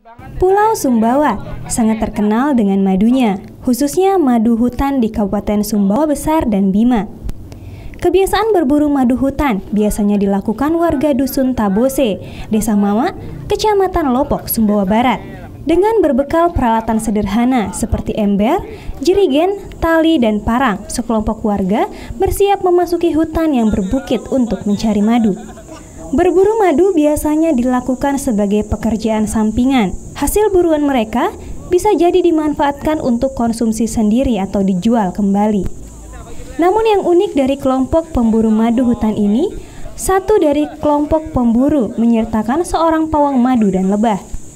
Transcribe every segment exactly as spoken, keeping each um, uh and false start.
Pulau Sumbawa sangat terkenal dengan madunya, khususnya madu hutan di Kabupaten Sumbawa Besar dan Bima. Kebiasaan berburu madu hutan biasanya dilakukan warga Dusun Tabose, Desa Mama, Kecamatan Lopok, Sumbawa Barat, dengan berbekal peralatan sederhana seperti ember, jerigen, tali, dan parang. Sekelompok warga bersiap memasuki hutan yang berbukit untuk mencari madu. Berburu madu biasanya dilakukan sebagai pekerjaan sampingan. Hasil buruan mereka bisa jadi dimanfaatkan untuk konsumsi sendiri atau dijual kembali. Namun yang unik dari kelompok pemburu madu hutan ini, satu dari kelompok pemburu menyertakan seorang pawang madu dan lebah.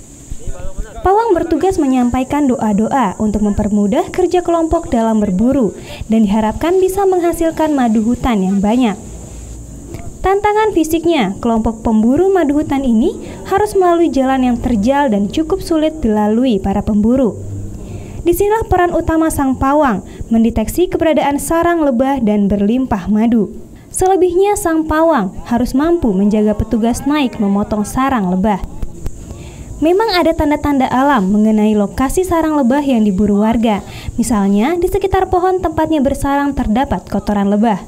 Pawang bertugas menyampaikan doa-doa untuk mempermudah kerja kelompok dalam berburu dan diharapkan bisa menghasilkan madu hutan yang banyak. Tantangan fisiknya, kelompok pemburu madu hutan ini harus melalui jalan yang terjal dan cukup sulit dilalui para pemburu. Disinilah peran utama sang pawang, mendeteksi keberadaan sarang lebah dan berlimpah madu. Selebihnya sang pawang harus mampu menjaga petugas naik memotong sarang lebah. Memang ada tanda-tanda alam mengenai lokasi sarang lebah yang diburu warga. Misalnya, di sekitar pohon tempatnya bersarang terdapat kotoran lebah.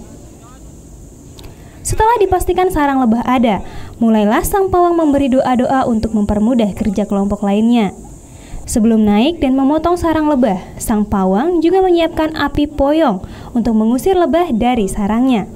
Setelah dipastikan sarang lebah ada, mulailah sang pawang memberi doa-doa untuk mempermudah kerja kelompok lainnya. Sebelum naik dan memotong sarang lebah, sang pawang juga menyiapkan api poyong untuk mengusir lebah dari sarangnya.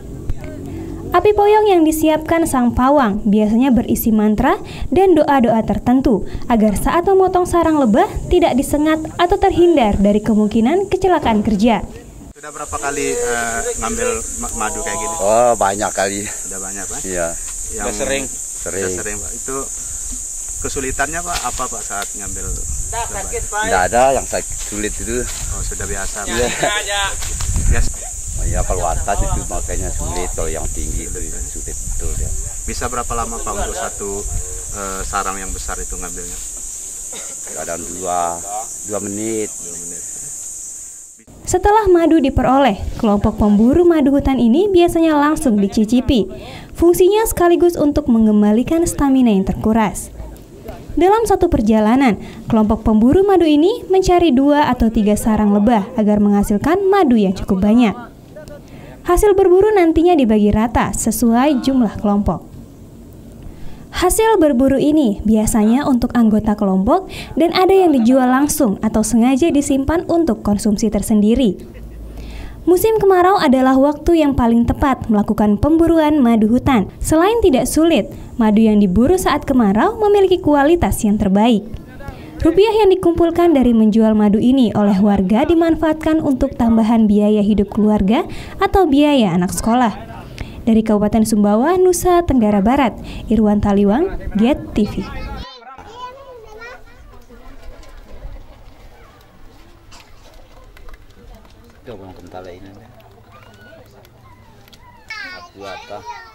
Api poyong yang disiapkan sang pawang biasanya berisi mantra dan doa-doa tertentu agar saat memotong sarang lebah tidak disengat atau terhindar dari kemungkinan kecelakaan kerja. Sudah berapa kali uh, ngambil madu kayak gini? Oh, banyak kali. Sudah banyak, Pak? Iya. Yang Sudah sering. Sering. Sudah sering, Pak. Itu kesulitannya, Pak, apa, Pak, saat ngambil lebah? Tidak ada yang sulit itu. Oh, sudah biasa, Pak. Iya. Biasa. Oh, ya, kalau atas itu makanya sulit, kalau yang tinggi itu sulit betul ya. Bisa berapa lama, Pak, untuk satu uh, sarang yang besar itu ngambilnya? Kadang dua, dua menit. Dua menit. Setelah madu diperoleh, kelompok pemburu madu hutan ini biasanya langsung dicicipi. Fungsinya sekaligus untuk mengembalikan stamina yang terkuras. Dalam satu perjalanan, kelompok pemburu madu ini mencari dua atau tiga sarang lebah agar menghasilkan madu yang cukup banyak. Hasil berburu nantinya dibagi rata sesuai jumlah kelompok. Hasil berburu ini biasanya untuk anggota kelompok dan ada yang dijual langsung atau sengaja disimpan untuk konsumsi tersendiri. Musim kemarau adalah waktu yang paling tepat melakukan pemburuan madu hutan. Selain tidak sulit, madu yang diburu saat kemarau memiliki kualitas yang terbaik. Rupiah yang dikumpulkan dari menjual madu ini oleh warga dimanfaatkan untuk tambahan biaya hidup keluarga atau biaya anak sekolah. Dari Kabupaten Sumbawa, Nusa Tenggara Barat, Irwan Taliwang, Get T V. Coba kental ini. Aku apa?